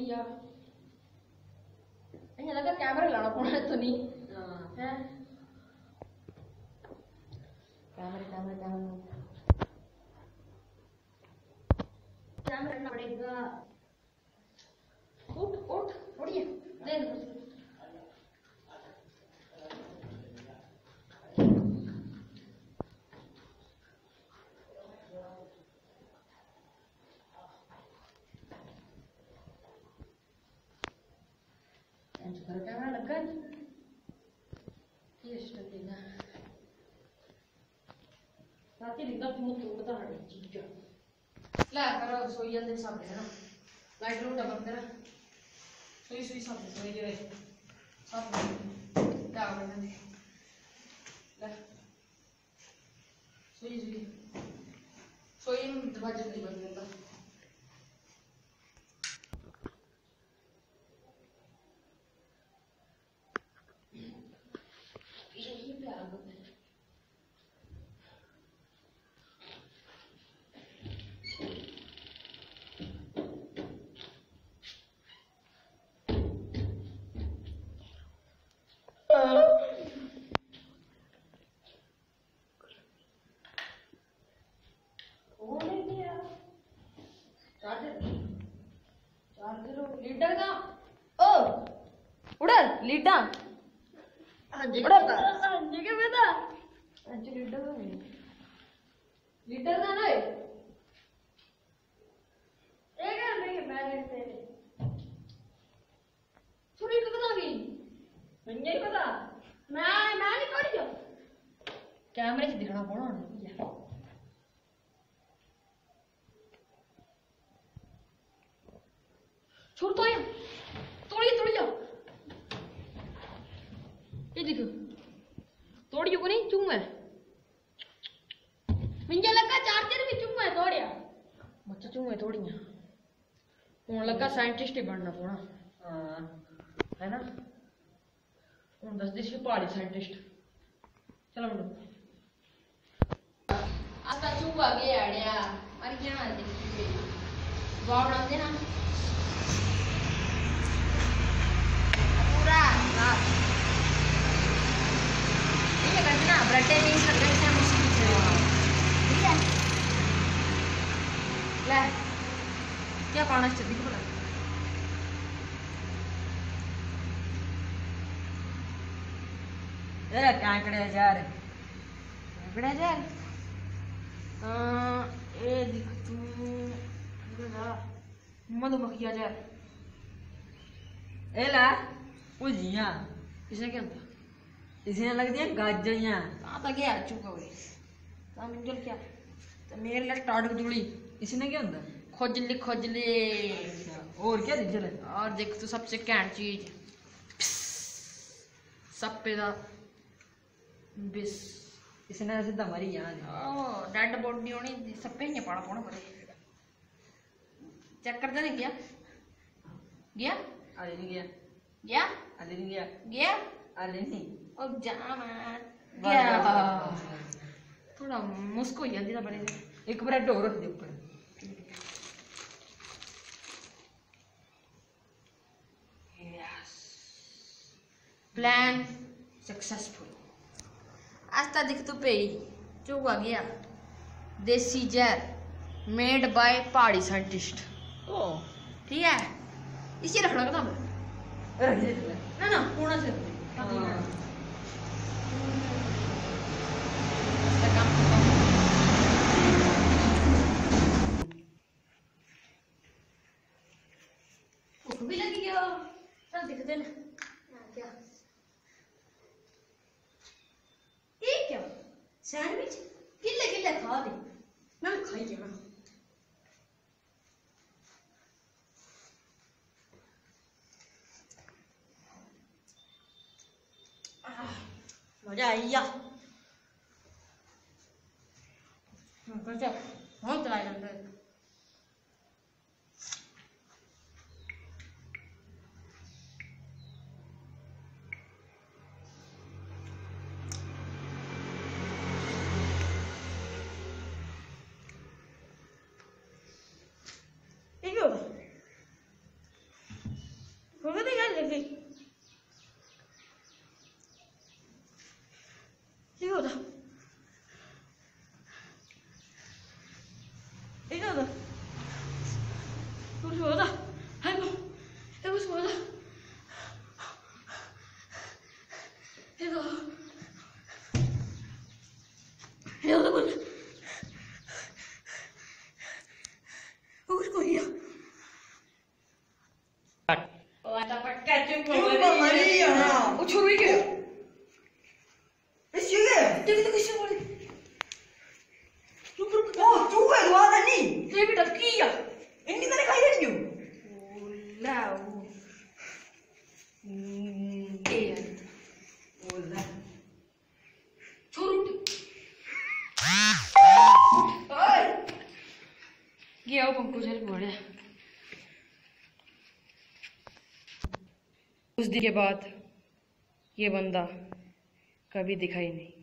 यार अइयां लगा कैमरा लाना पौना तो नहीं हैं कैमरा लाना पड़ेगा। उठ उड़िए दे कैमरा लगा ये स्टकेगा ताकि दिखा क्यों तो बता रही चीज ला करो सोई अंदर सामने है ना लाइट रूट बंद कर सोई सामने सोई जो है सामने क्या करना है ला सोई दरवाजा नहीं बंद करता ये प्यार होता है लीटर का ओ उड़र लीटा उड़र जगह में था अच्छा लीटर का ना एक नहीं मैंने तेरे थोड़ी तो बता गई मुझे नहीं पता मैं नहीं पढ़ी हो कैमरे से दिखना पड़ा ना छोड़ तो तोड़ी जाओ ये देखो तोड़ियो को नहीं चुम्मा मुझे लगा चार्जर भी चुम्मा तोड़िया बच्चा चुम्मा तोड़िया हूं लगा साइंटिस्ट ही बनना पौना है ना हूं दस दिस पहाड़ी साइंटिस्ट चलो मुंडो आता चुम्मा गया अड़िया अरे क्या देखिए बाव बनाते ना ब्रेड पीस लग रहे हैं मुश्किल से ठीक है ले क्या पाना चाहिए बोला ये कांकड़े जार ए दिख तू मधुमक्खिया जार ए ला उजिया इसे क्या होता इसने लग दिया गाजरियां आता गया चुका हुए तो मिंजल क्या तो मेरे लिए स्टार्ट कर जुड़ी इसने क्या होता खोजले और क्या दिख चले और देख तो सबसे कैंट चीज सब पे दा बिस इसने सीधा मरी यार ओ डेड बॉडी होनी सब पे नहीं पड़ा पड़ा पड़े चेक कर देने गया अरे नहीं गया अरे नहीं और जामा क्या थोड़ा मुस्को ही आती था बड़े एक ब्रेड और रख दे ऊपर यस प्लान सक्सेसफुल आज तक दिख तो पे चुका गया देसी जहर मेड बाय पहाड़ी साइंटिस्ट ओ ठीक है इसे रखना था ना पूर्ण से भी लगी गया चल दिख देना क्या ये क्या सैंडविच किल्ले खा दे मैं खाई क्या मजा आई या कैसे हम चलाए जाते हो गया यार लगे ये होता कुछ होता है वो ये कुछ होता ये तो कुछ कोई वो छोड़ गया देख कैसे बोले रुक रुक चूहे दुआ नहीं ये भी टपकी या इन्हीं तरह खाई देनी हो लाओ ये ओला छोड़ ओए गया वो पंकु चल पड़े उस दिन के बाद ये बंदा कभी दिखाई नहीं।